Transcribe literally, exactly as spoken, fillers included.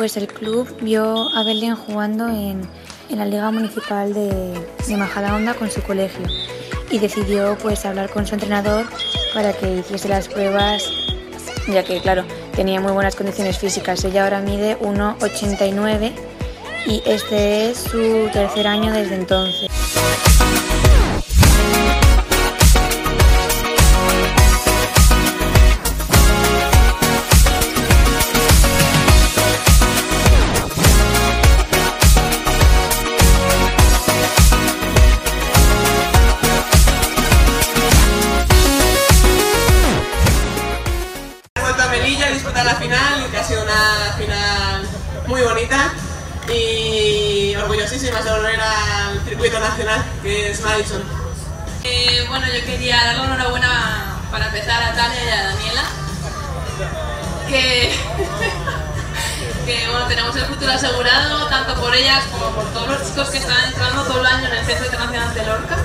pues el club vio a Belén jugando en, en la Liga Municipal de, de Majadahonda con su colegio y decidió pues hablar con su entrenador para que hiciese las pruebas, ya que claro, tenía muy buenas condiciones físicas. Ella ahora mide uno ochenta y nueve y este es su tercer año desde entonces. A disputar la final y que ha sido una final muy bonita y orgullosísima de volver al circuito nacional que es Madison. Eh, bueno, yo quería darle una enhorabuena para empezar a Tania y a Daniela, que, que bueno, tenemos el futuro asegurado tanto por ellas como por todos los chicos que están entrando todo el año en el Centro Internacional de Lorca.